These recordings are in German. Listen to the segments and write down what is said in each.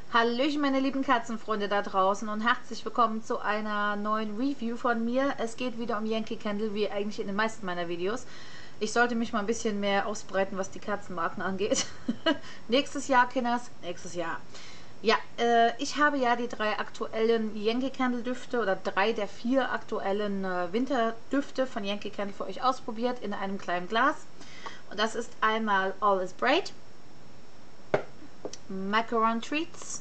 Hallöchen, meine lieben Katzenfreunde da draußen und herzlich willkommen zu einer neuen Review von mir. Es geht wieder um Yankee Candle, wie eigentlich in den meisten meiner Videos. Ich sollte mich mal ein bisschen mehr ausbreiten, was die Katzenmarken angeht. Nächstes Jahr, Kinders, nächstes Jahr. Ja, ich habe ja die drei aktuellen Yankee Candle Düfte oder drei der vier aktuellen Winterdüfte von Yankee Candle für euch ausprobiert in einem kleinen Glas. Und das ist einmal All is Bright, Macaron Treats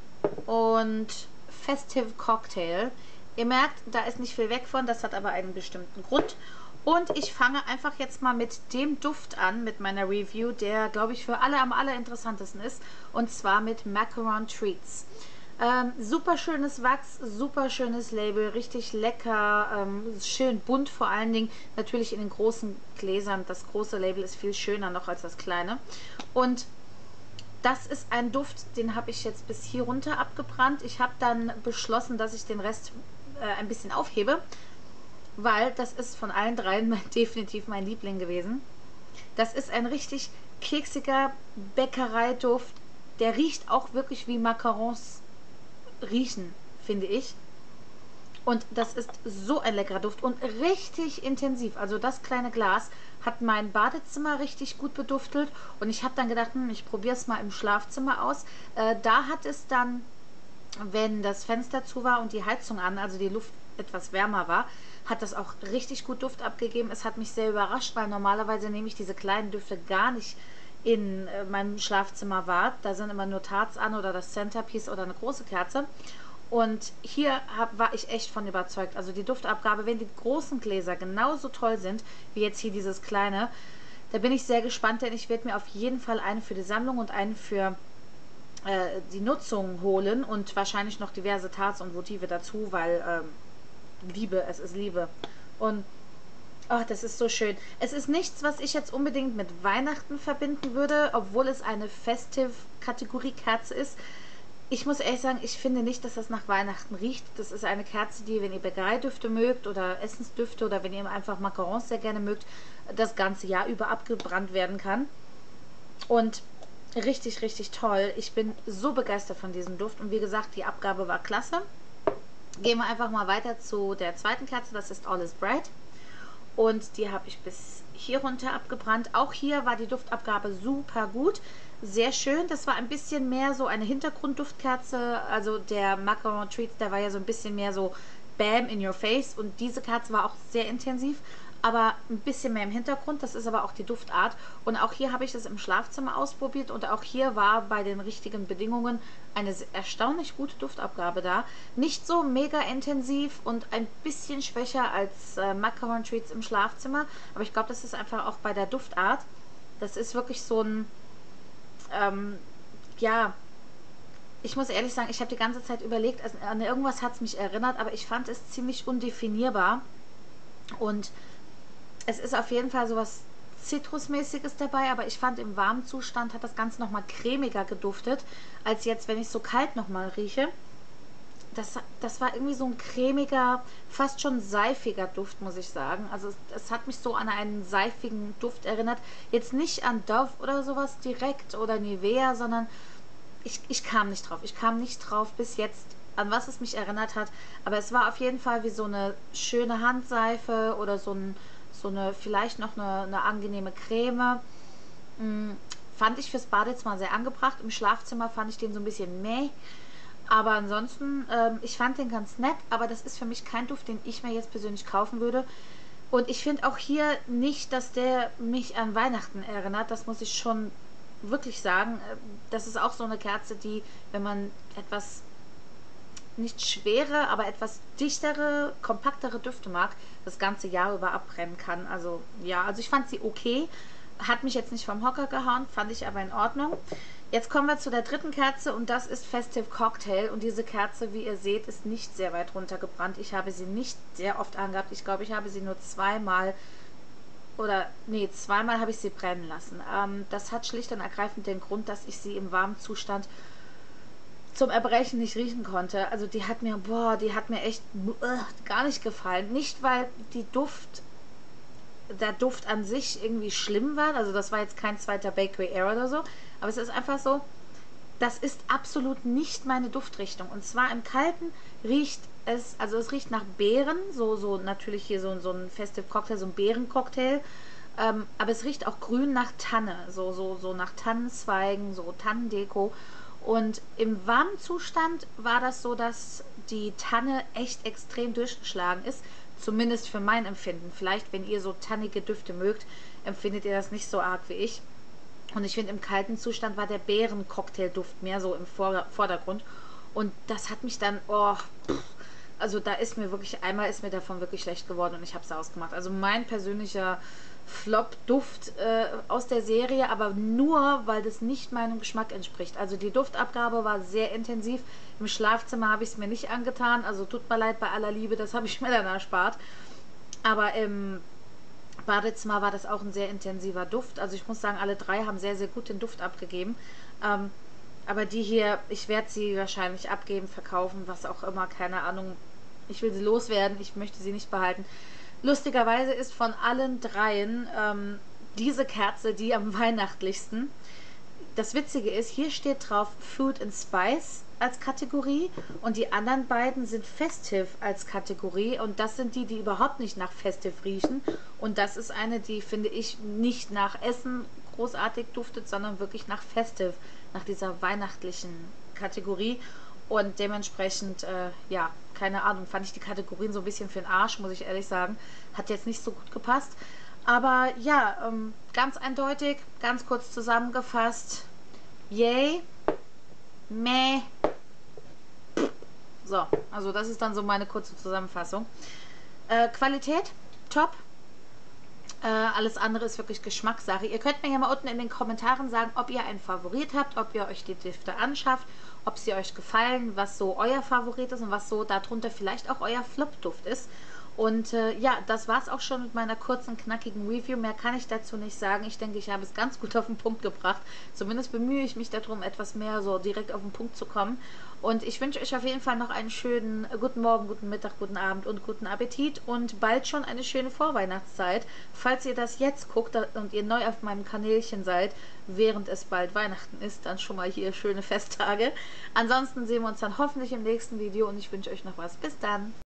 und Festive Cocktail. Ihr merkt, da ist nicht viel weg von, das hat aber einen bestimmten Grund. Und ich fange einfach jetzt mal mit dem Duft an, mit meiner Review, der, glaube ich, für alle am allerinteressantesten ist. Und zwar mit Macaron Treats. Super schönes Wachs, super schönes Label, richtig lecker, schön bunt vor allen Dingen, natürlich in den großen Gläsern. Das große Label ist viel schöner noch als das kleine. Und das ist ein Duft, den habe ich jetzt bis hier runter abgebrannt. Ich habe dann beschlossen, dass ich den Rest ein bisschen aufhebe, weil das ist von allen dreien definitiv mein Liebling gewesen. Das ist ein richtig keksiger Bäckereiduft. Der riecht auch wirklich wie Macarons riechen, finde ich. Und das ist so ein leckerer Duft und richtig intensiv. Also das kleine Glas hat mein Badezimmer richtig gut beduftet. Und ich habe dann gedacht, ich probiere es mal im Schlafzimmer aus. Da hat es dann, wenn das Fenster zu war und die Heizung an, also die Luft etwas wärmer war, hat das auch richtig gut Duft abgegeben. Es hat mich sehr überrascht, weil normalerweise nehme ich diese kleinen Düfte gar nicht in meinem Schlafzimmer wahr. Da sind immer nur Tarts an oder das Centerpiece oder eine große Kerze. Und hier war ich echt von überzeugt. Also die Duftabgabe, wenn die großen Gläser genauso toll sind, wie jetzt hier dieses kleine, da bin ich sehr gespannt, denn ich werde mir auf jeden Fall einen für die Sammlung und einen für die Nutzung holen und wahrscheinlich noch diverse Tarts und Votive dazu, weil Liebe, es ist Liebe. Und oh, das ist so schön. Es ist nichts, was ich jetzt unbedingt mit Weihnachten verbinden würde, obwohl es eine Festive-Kategorie-Kerze ist. Ich muss ehrlich sagen, ich finde nicht, dass das nach Weihnachten riecht. Das ist eine Kerze, die, wenn ihr Bäckereidüfte mögt oder Essensdüfte oder wenn ihr einfach Macarons sehr gerne mögt, das ganze Jahr über abgebrannt werden kann. Und richtig, richtig toll. Ich bin so begeistert von diesem Duft. Und wie gesagt, die Abgabe war klasse. Gehen wir einfach mal weiter zu der zweiten Kerze. Das ist All is Bright. Und die habe ich bis hier runter abgebrannt. Auch hier war die Duftabgabe super gut. Sehr schön. Das war ein bisschen mehr so eine Hintergrundduftkerze. Also der Macaron Treats, der war ja so ein bisschen mehr so Bam in your face. Und diese Kerze war auch sehr intensiv, aber ein bisschen mehr im Hintergrund. Das ist aber auch die Duftart. Und auch hier habe ich das im Schlafzimmer ausprobiert. Und auch hier war bei den richtigen Bedingungen eine erstaunlich gute Duftabgabe da. Nicht so mega intensiv und ein bisschen schwächer als Macaron Treats im Schlafzimmer. Aber ich glaube, das ist einfach auch bei der Duftart. Das ist wirklich so ein ja, ich muss ehrlich sagen, ich habe die ganze Zeit überlegt, also an irgendwas hat es mich erinnert, aber ich fand es ziemlich undefinierbar. Und es ist auf jeden Fall sowas Zitrusmäßiges dabei, aber ich fand im warmen Zustand hat das Ganze nochmal cremiger geduftet, als jetzt, wenn ich so kalt nochmal rieche. Das war irgendwie so ein cremiger, fast schon seifiger Duft, muss ich sagen. Also es hat mich so an einen seifigen Duft erinnert. Jetzt nicht an Dove oder sowas direkt oder Nivea, sondern ich kam nicht drauf. Ich kam nicht drauf bis jetzt, an was es mich erinnert hat. Aber es war auf jeden Fall wie so eine schöne Handseife oder so eine vielleicht noch eine angenehme Creme. Fand ich fürs Badezimmer sehr angebracht. Im Schlafzimmer fand ich den so ein bisschen meh. Aber ansonsten, ich fand den ganz nett, aber das ist für mich kein Duft, den ich mir jetzt persönlich kaufen würde. Und ich finde auch hier nicht, dass der mich an Weihnachten erinnert. Das muss ich schon wirklich sagen. Das ist auch so eine Kerze, die, wenn man etwas nicht schwere, aber etwas dichtere, kompaktere Düfte mag, das ganze Jahr über abbrennen kann. Also ja, also ich fand sie okay. Hat mich jetzt nicht vom Hocker gehauen, fand ich aber in Ordnung. Jetzt kommen wir zu der dritten Kerze und das ist Festive Cocktail. Und diese Kerze, wie ihr seht, ist nicht sehr weit runtergebrannt. Ich habe sie nicht sehr oft angehabt. Ich glaube, ich habe sie nur zweimal oder nee, zweimal habe ich sie brennen lassen. Das hat schlicht und ergreifend den Grund, dass ich sie im warmen Zustand zum Erbrechen nicht riechen konnte. Also die hat mir echt gar nicht gefallen. Nicht, weil der Duft an sich irgendwie schlimm war. Also das war jetzt kein zweiter Bakery Air oder so. Aber es ist einfach so, das ist absolut nicht meine Duftrichtung. Und zwar im Kalten riecht es, also es riecht nach Beeren, so natürlich hier so ein Festive Cocktail, so ein Beerencocktail. Aber es riecht auch grün nach Tanne, so nach Tannenzweigen, so Tannendeko. Und im warmen Zustand war das so, dass die Tanne echt extrem durchgeschlagen ist. Zumindest für mein Empfinden. Vielleicht, wenn ihr so tannige Düfte mögt, empfindet ihr das nicht so arg wie ich. Und ich finde, im kalten Zustand war der Beerencocktailduft mehr so im Vordergrund. Und das hat mich dann, oh, also da ist mir wirklich, einmal ist mir davon wirklich schlecht geworden und ich habe es ausgemacht. Also mein persönlicher Flop-Duft aus der Serie, aber nur, weil das nicht meinem Geschmack entspricht. Also die Duftabgabe war sehr intensiv. Im Schlafzimmer habe ich es mir nicht angetan. Also tut mir leid bei aller Liebe, das habe ich mir dann erspart. Aber im Badezimmer war das auch ein sehr intensiver Duft. Also ich muss sagen, alle drei haben sehr, sehr gut den Duft abgegeben. Aber die hier, ich werde sie wahrscheinlich abgeben, verkaufen, was auch immer, keine Ahnung. Ich will sie loswerden, ich möchte sie nicht behalten. Lustigerweise ist von allen dreien diese Kerze die am weihnachtlichsten. Das Witzige ist, hier steht drauf Food and Spice als Kategorie und die anderen beiden sind Festive als Kategorie und das sind die, die überhaupt nicht nach Festive riechen und das ist eine, die, finde ich, nicht nach Essen großartig duftet, sondern wirklich nach Festive, nach dieser weihnachtlichen Kategorie und dementsprechend, ja, keine Ahnung, fand ich die Kategorien so ein bisschen für den Arsch, muss ich ehrlich sagen. Hat jetzt nicht so gut gepasst. Aber ja, ganz eindeutig, ganz kurz zusammengefasst. Yay, meh. So, also das ist dann so meine kurze Zusammenfassung. Qualität, top. Alles andere ist wirklich Geschmackssache. Ihr könnt mir ja mal unten in den Kommentaren sagen, ob ihr einen Favorit habt, ob ihr euch die Düfte anschafft, ob sie euch gefallen, was so euer Favorit ist und was so darunter vielleicht auch euer Flop-Duft ist. Und ja, das war es auch schon mit meiner kurzen, knackigen Review. Mehr kann ich dazu nicht sagen. Ich denke, ich habe es ganz gut auf den Punkt gebracht. Zumindest bemühe ich mich darum, etwas mehr so direkt auf den Punkt zu kommen. Und ich wünsche euch auf jeden Fall noch einen schönen guten Morgen, guten Mittag, guten Abend und guten Appetit. Und bald schon eine schöne Vorweihnachtszeit. Falls ihr das jetzt guckt und ihr neu auf meinem Kanälchen seid, während es bald Weihnachten ist, dann schon mal hier schöne Festtage. Ansonsten sehen wir uns dann hoffentlich im nächsten Video und ich wünsche euch noch was. Bis dann!